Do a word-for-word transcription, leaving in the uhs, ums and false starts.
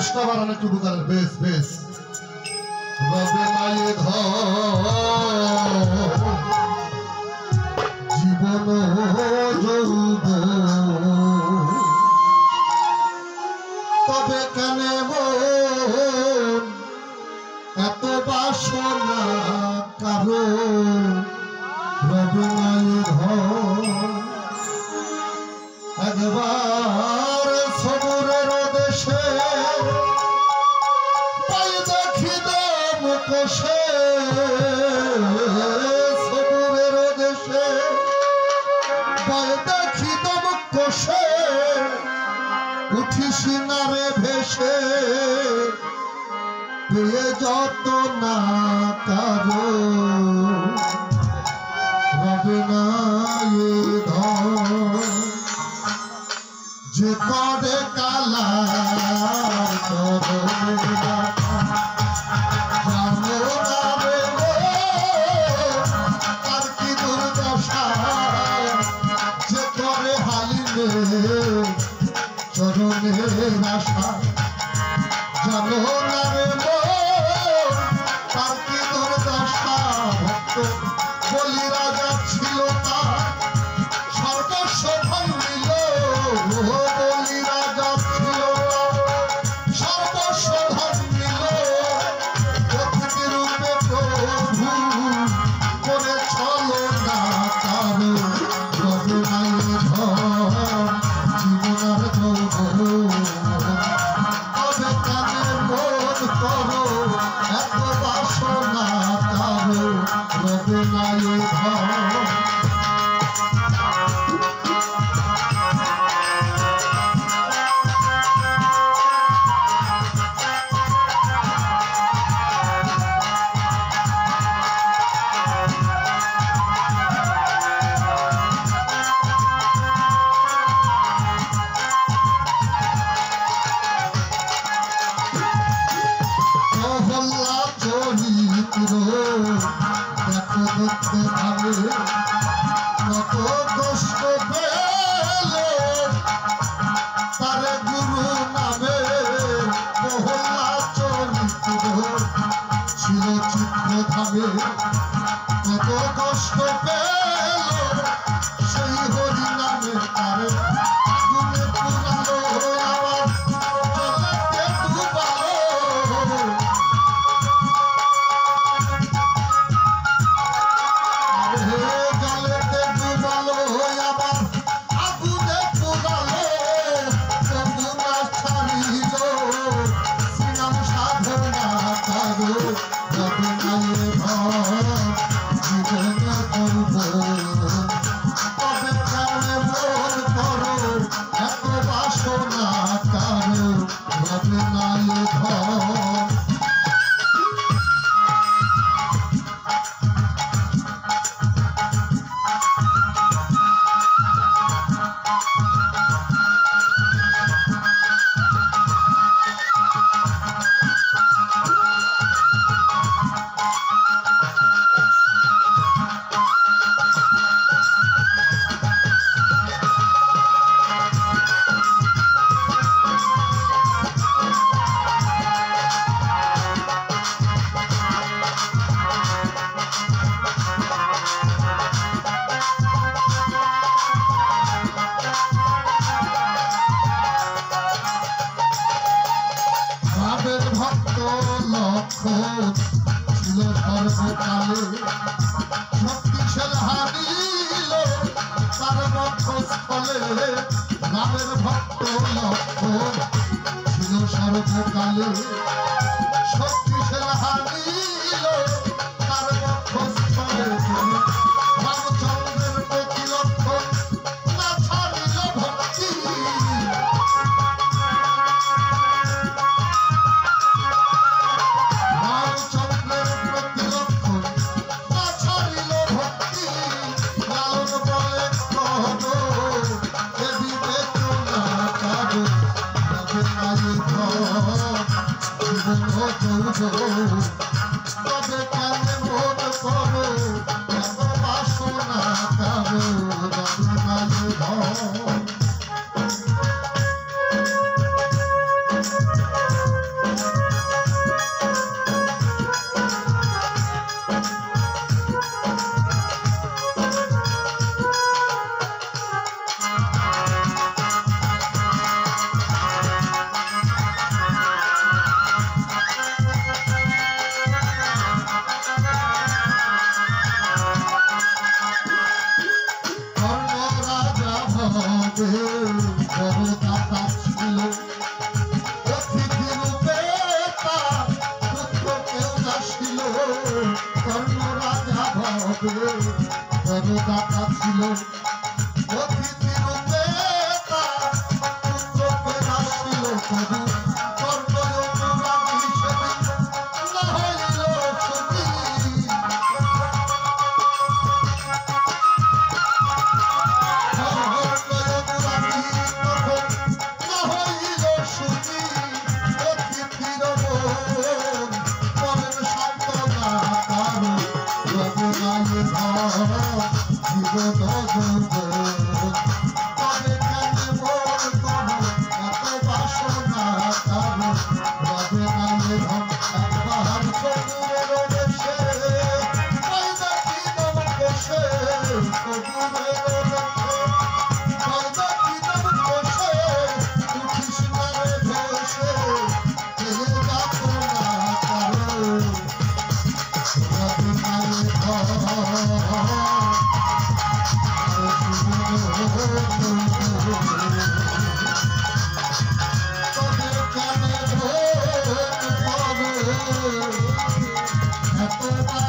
বেশটা বাড়ানো একটু বুঝালেন বেশ বেশ রবে মায়ে জীবন যৌব তবে কেন এত বাসনা কারো রবে মায়ে একবার সবুরের দেশে পাই দেখি দম কষে সবুরের দেশে পাই দেখি দম কষে উঠিস না রে ভেসে পেয়ে যত না কারো রবে না এ ধর যে করে কালা আর কি দুর্দশা যে করে হালিলে চরণের আশা জানো না রে আর কি দুর্দশা ভক্ত বলি রাজা ছিল না সর্বস্ব ভাঙিল বলি রাজা ছিল সর্বস্ব ভাঙিল অতিথি রূপে প্রভু করে চলো না কারো রবে মায়ে ধর জীবনার গৌরব তবে কানে মন করো এত বাসনা কারো রবে মায়ে ধর দেখো দেখতে ভাবে কত কষ্ট পেলে তারে গুরু নামে মহল্লা চরিত্র ছিল চিত্র ধামে কত কষ্ট পেলে সেই হরি নামে তারে গুণে পুরালো আবার চলতে ডুবালো ছিল সর্বকালে শক্তিশাল হারিল তার বক্ষস্থলে রামের ভক্ত লক্ষণ ছিল সর্বকালে শক্তিশাল হারিল তার বক্ষস্থলে রামচন্দ্রের প্রতি লক্ষণ না ছাড়িল ভক্তি তবে কেন মন করো এত বাসনা কারো রবে মায়ে ধর Bye.